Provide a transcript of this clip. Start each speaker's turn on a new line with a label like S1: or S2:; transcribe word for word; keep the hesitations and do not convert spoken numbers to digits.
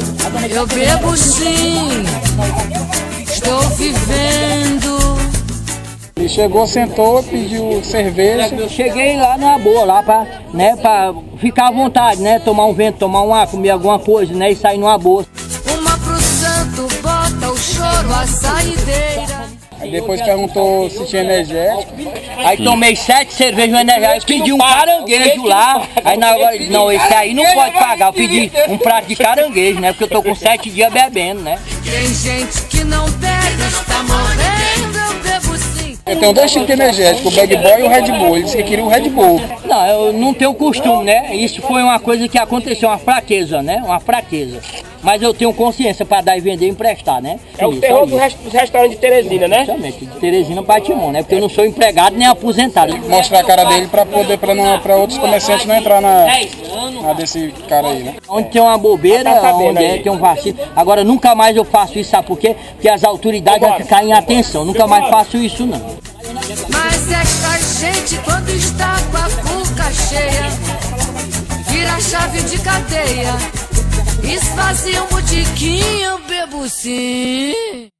S1: Eu bebo sim, estou vivendo.
S2: Ele chegou, sentou, pediu cerveja.
S3: Eu cheguei lá numa boa, lá pra, né, pra ficar à vontade, né? Tomar um vento, tomar um ar, comer alguma coisa, né? E sair numa boa.
S1: Uma pro santo, bota o choro, a saideira.
S2: Aí depois perguntou se tinha energético.
S3: Aí tomei sete cervejas energéticas, pedi um caranguejo lá. Aí na hora, não, esse aí não pode pagar. Eu pedi um prato de caranguejo, né? Porque eu tô com sete dias bebendo, né?
S1: Tem gente que não bebe, está morrendo, eu bebo sim.
S2: Eu tenho dois tipos de energético, o Bad Boy e o Red Bull. Ele disse que queria o Red Bull.
S3: Não, eu não tenho costume, né? Isso foi uma coisa que aconteceu, uma fraqueza, né? Uma fraqueza. Mas eu tenho consciência para dar e vender e emprestar, né?
S4: É o terror dos rest restaurantes de Teresina, né?
S3: Exatamente, de Teresina Batimão, né? Porque eu não sou empregado nem aposentado.
S2: Mostrar a cara dele para poder, para não, para outros comerciantes não entrar na, na desse cara aí, né?
S3: Onde tem uma bobeira, onde é, tem um vacilo. Agora nunca mais eu faço isso, sabe por quê? Porque as autoridades vão ficar em atenção. Nunca mais faço isso, não.
S1: Mas esta gente, quando está com a cuca cheia, vira chave de cadeia. Esvazia um botiquinho, eu bebo sim.